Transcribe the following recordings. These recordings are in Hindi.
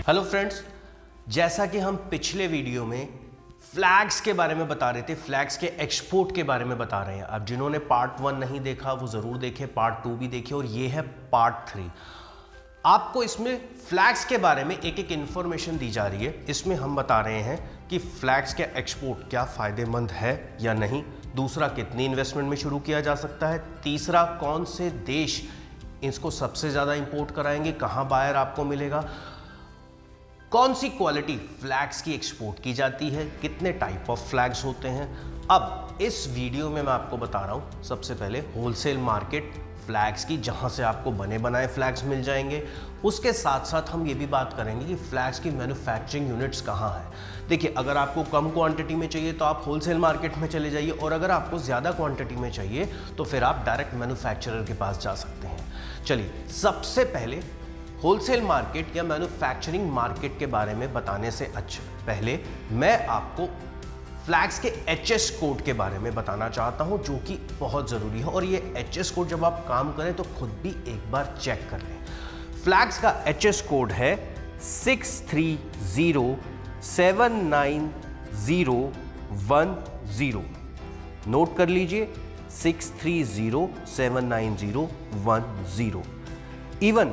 हेलो फ्रेंड्स, जैसा कि हम पिछले वीडियो में फ्लैग्स के बारे में बता रहे थे, फ्लैग्स के एक्सपोर्ट के बारे में बता रहे हैं। अब जिन्होंने पार्ट 1 नहीं देखा वो ज़रूर देखे, पार्ट 2 भी देखे और ये है पार्ट 3। आपको इसमें फ्लैग्स के बारे में एक एक इन्फॉर्मेशन दी जा रही है। इसमें हम बता रहे हैं कि फ्लैग्स के एक्सपोर्ट क्या फ़ायदेमंद है या नहीं, दूसरा कितनी इन्वेस्टमेंट में शुरू किया जा सकता है, तीसरा कौन से देश इसको सबसे ज़्यादा इंपोर्ट कराएंगे, कहाँ बायर आपको मिलेगा, कौन सी क्वालिटी फ्लैग्स की एक्सपोर्ट की जाती है, कितने टाइप ऑफ फ्लैग्स होते हैं। अब इस वीडियो में मैं आपको बता रहा हूँ सबसे पहले होलसेल मार्केट फ्लैग्स की, जहाँ से आपको बने बनाए फ्लैग्स मिल जाएंगे। उसके साथ साथ हम ये भी बात करेंगे कि फ्लैग्स की मैन्युफैक्चरिंग यूनिट्स कहाँ है। देखिए, अगर आपको कम क्वांटिटी में चाहिए तो आप होलसेल मार्केट में चले जाइए, और अगर आपको ज़्यादा क्वांटिटी में चाहिए तो फिर आप डायरेक्ट मैन्युफैक्चरर के पास जा सकते हैं। चलिए, सबसे पहले होलसेल मार्केट या मैन्युफैक्चरिंग मार्केट के बारे में बताने से पहले मैं आपको फ्लैग्स के एचएस कोड के बारे में बताना चाहता हूं, जो कि बहुत ज़रूरी है। और ये एचएस कोड जब आप काम करें तो खुद भी एक बार चेक कर लें। फ्लैग्स का एचएस कोड है 63079010। नोट कर लीजिए, 63079010। इवन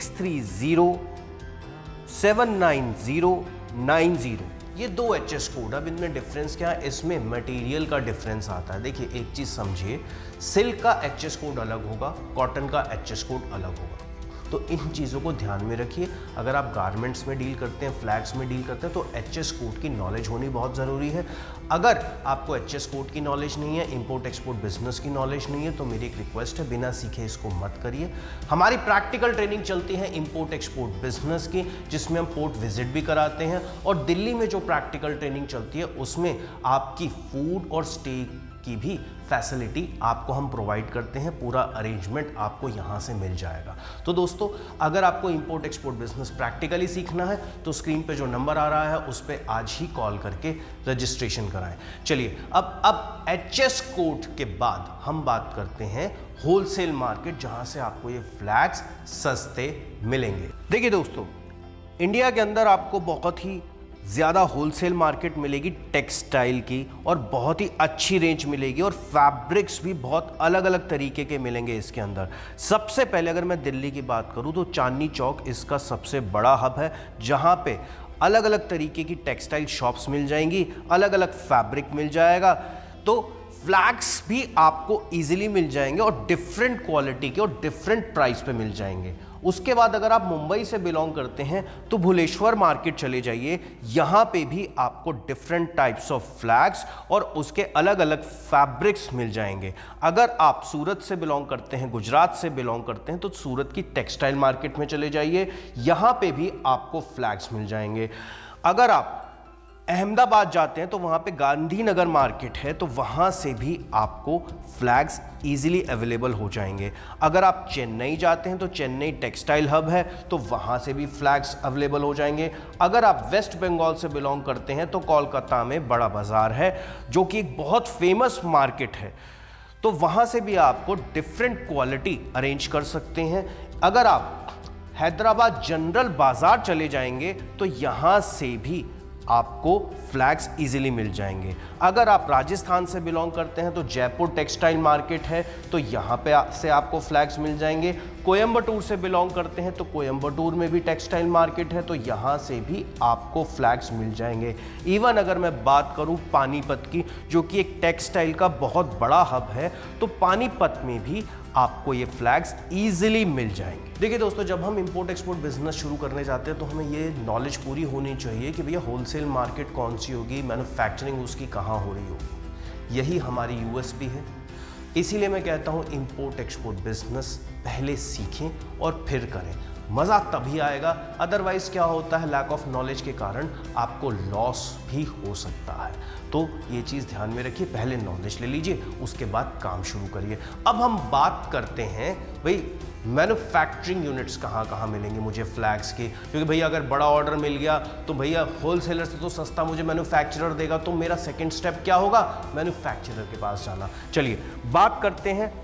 63079090, ये दो एचएस कोड। अब इनमें डिफरेंस क्या है? इसमें मटेरियल का डिफरेंस आता है। देखिए, एक चीज समझिए, सिल्क का एचएस कोड अलग होगा, कॉटन का एचएस कोड अलग होगा। तो इन चीज़ों को ध्यान में रखिए। अगर आप गारमेंट्स में डील करते हैं, फ्लैग्स में डील करते हैं, तो एचएस कोड की नॉलेज होनी बहुत ज़रूरी है। अगर आपको एचएस कोड की नॉलेज नहीं है, इंपोर्ट एक्सपोर्ट बिजनेस की नॉलेज नहीं है, तो मेरी एक रिक्वेस्ट है, बिना सीखे इसको मत करिए। हमारी प्रैक्टिकल ट्रेनिंग चलती है इंपोर्ट एक्सपोर्ट बिजनेस की, जिसमें हम पोर्ट विजिट भी कराते हैं। और दिल्ली में जो प्रैक्टिकल ट्रेनिंग चलती है उसमें आपकी फूड और स्टे की भी फैसिलिटी आपको हम प्रोवाइड करते हैं। पूरा अरेंजमेंट आपको यहाँ से मिल जाएगा। तो दोस्तों, अगर आपको इंपोर्ट एक्सपोर्ट बिजनेस प्रैक्टिकली सीखना है तो स्क्रीन पे जो नंबर आ रहा है उस पर आज ही कॉल करके रजिस्ट्रेशन कराएं। चलिए, अब एचएस कोड के बाद हम बात करते हैं होलसेल मार्केट, जहाँ से आपको ये फ्लैग्स सस्ते मिलेंगे। देखिए दोस्तों, इंडिया के अंदर आपको बहुत ही ज़्यादा होलसेल मार्केट मिलेगी टेक्सटाइल की, और बहुत ही अच्छी रेंज मिलेगी, और फैब्रिक्स भी बहुत अलग अलग तरीके के मिलेंगे इसके अंदर। सबसे पहले अगर मैं दिल्ली की बात करूं तो चांदनी चौक इसका सबसे बड़ा हब है, जहां पे अलग अलग तरीके की टेक्सटाइल शॉप्स मिल जाएंगी, अलग अलग फैब्रिक मिल जाएगा। तो फ्लैग्स भी आपको इजीली मिल जाएंगे और डिफरेंट क्वालिटी के और डिफरेंट प्राइस पे मिल जाएंगे। उसके बाद अगर आप मुंबई से बिलोंग करते हैं तो भुलेश्वर मार्केट चले जाइए, यहाँ पे भी आपको डिफरेंट टाइप्स ऑफ फ्लैग्स और उसके अलग अलग फैब्रिक्स मिल जाएंगे। अगर आप सूरत से बिलोंग करते हैं, गुजरात से बिलोंग करते हैं, तो सूरत की टेक्सटाइल मार्केट में चले जाइए, यहाँ पे भी आपको फ्लैग्स मिल जाएंगे। अगर आप अहमदाबाद जाते हैं तो वहाँ पे गांधीनगर मार्केट है, तो वहाँ से भी आपको फ्लैग्स इजीली अवेलेबल हो जाएंगे। अगर आप चेन्नई जाते हैं तो चेन्नई टेक्सटाइल हब है, तो वहाँ से भी फ्लैग्स अवेलेबल हो जाएंगे। अगर आप वेस्ट बंगाल से बिलोंग करते हैं तो कोलकाता में बड़ा बाज़ार है, जो कि एक बहुत फेमस मार्केट है, तो वहाँ से भी आपको डिफरेंट क्वालिटी अरेंज कर सकते हैं। अगर आप हैदराबाद जनरल बाज़ार चले जाएंगे तो यहाँ से भी आपको फ्लैग्स इजीली मिल जाएंगे। अगर आप राजस्थान से बिलोंग करते हैं तो जयपुर टेक्सटाइल मार्केट है, तो यहाँ पे से आपको फ्लैग्स मिल जाएंगे। कोयम्बटूर से बिलोंग करते हैं तो कोयम्बटूर में भी टेक्सटाइल मार्केट है, तो यहाँ से भी आपको फ्लैग्स मिल जाएंगे। इवन अगर मैं बात करूँ पानीपत की, जो कि एक टेक्सटाइल का बहुत बड़ा हब है, तो पानीपत में भी आपको ये फ्लैग्स इजीली मिल जाएंगे। देखिए दोस्तों, जब हम इंपोर्ट एक्सपोर्ट बिजनेस शुरू करने जाते हैं तो हमें ये नॉलेज पूरी होनी चाहिए कि भैया होलसेल मार्केट कौन सी होगी, मैन्युफैक्चरिंग उसकी कहाँ हो रही होगी। यही हमारी यूएसपी है। इसीलिए मैं कहता हूँ इंपोर्ट एक्सपोर्ट बिजनेस पहले सीखें और फिर करें। मज़ा तभी आएगा, अदरवाइज़ क्या होता है, लैक ऑफ नॉलेज के कारण आपको लॉस भी हो सकता है। तो ये चीज़ ध्यान में रखिए, पहले नॉलेज ले लीजिए, उसके बाद काम शुरू करिए। अब हम बात करते हैं भाई मैन्युफैक्चरिंग यूनिट्स कहाँ कहाँ मिलेंगे मुझे फ्लैग्स की, क्योंकि भैया अगर बड़ा ऑर्डर मिल गया तो भैया होलसेलर से तो सस्ता मुझे मैन्युफैक्चरर देगा, तो मेरा सेकंड स्टेप क्या होगा, मैन्युफैक्चरर के पास जाना। चलिए बात करते हैं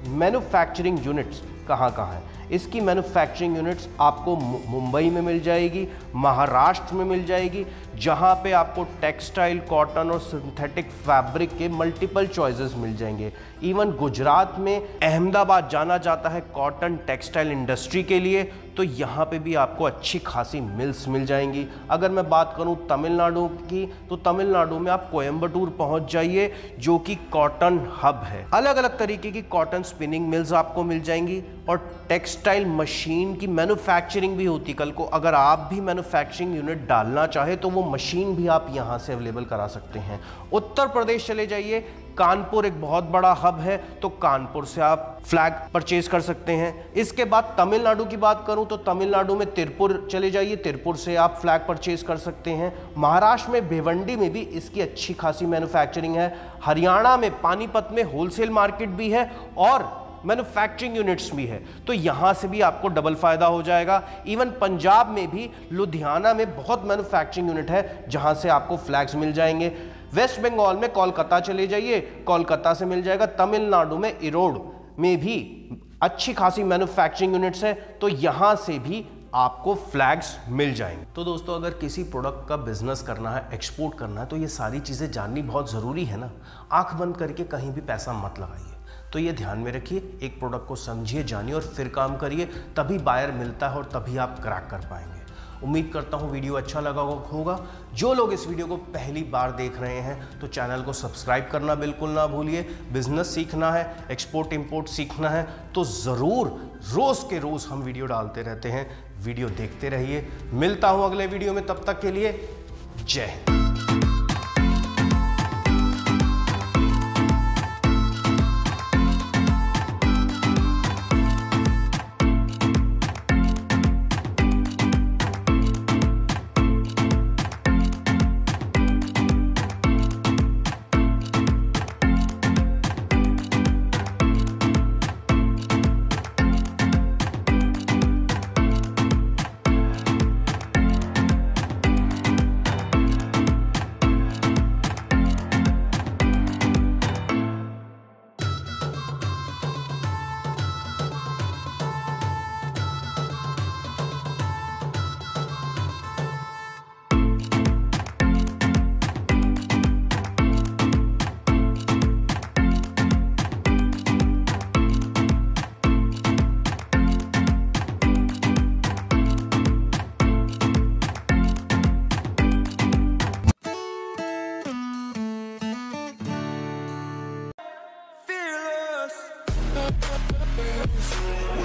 मैन्युफैक्चरिंग यूनिट्स कहाँ कहाँ है? इसकी मैन्युफैक्चरिंग यूनिट्स आपको मुंबई में मिल जाएगी, महाराष्ट्र में मिल जाएगी, जहाँ पे आपको टेक्सटाइल, कॉटन और सिंथेटिक फैब्रिक के मल्टीपल चॉइसेस मिल जाएंगे। इवन गुजरात में अहमदाबाद जाना जाता है कॉटन टेक्सटाइल इंडस्ट्री के लिए, तो यहाँ पे भी आपको अच्छी खासी मिल्स मिल जाएंगी। अगर मैं बात करूँ तमिलनाडु की, तो तमिलनाडु में आप कोयम्बटूर पहुँच जाइए, जो कि कॉटन हब है। अलग अलग तरीके की कॉटन स्पिनिंग मिल्स आपको मिल जाएंगी और टेक्सटाइल मशीन की मैन्युफैक्चरिंग भी होती। कल को अगर आप भी मैन्युफैक्चरिंग यूनिट डालना चाहे तो वो मशीन भी आप यहाँ से अवेलेबल करा सकते हैं। उत्तर प्रदेश चले जाइए, कानपुर एक बहुत बड़ा हब है, तो कानपुर से आप फ्लैग परचेज कर सकते हैं। इसके बाद तमिलनाडु की बात करूं तो तमिलनाडु में तिरुपुर चले जाइए, तिरुपुर से आप फ्लैग परचेज कर सकते हैं। महाराष्ट्र में भिवंडी में भी इसकी अच्छी खासी मैन्युफैक्चरिंग है। हरियाणा में पानीपत में होलसेल मार्केट भी है और मैन्युफैक्चरिंग यूनिट्स भी है, तो यहां से भी आपको डबल फायदा हो जाएगा। इवन पंजाब में भी लुधियाना में बहुत मैन्युफैक्चरिंग यूनिट है, जहां से आपको फ्लैग्स मिल जाएंगे। वेस्ट बंगाल में कोलकाता चले जाइए, कोलकाता से मिल जाएगा। तमिलनाडु में इरोड में भी अच्छी खासी मैन्युफैक्चरिंग यूनिट्स है, तो यहां से भी आपको फ्लैग्स मिल जाएंगे। तो दोस्तों, अगर किसी प्रोडक्ट का बिजनेस करना है, एक्सपोर्ट करना है, तो ये सारी चीज़ें जाननी बहुत ज़रूरी है ना। आंख बंद करके कहीं भी पैसा मत लगाइए, तो ये ध्यान में रखिए। एक प्रोडक्ट को समझिए, जानिए और फिर काम करिए, तभी बायर मिलता है और तभी आप क्रैक कर पाएंगे। उम्मीद करता हूँ वीडियो अच्छा लगा होगा। जो लोग इस वीडियो को पहली बार देख रहे हैं तो चैनल को सब्सक्राइब करना बिल्कुल ना भूलिए। बिजनेस सीखना है, एक्सपोर्ट इंपोर्ट सीखना है, तो ज़रूर रोज़ के रोज़ हम वीडियो डालते रहते हैं। वीडियो देखते रहिए। मिलता हूँ अगले वीडियो में, तब तक के लिए जय हिंद। Fearless.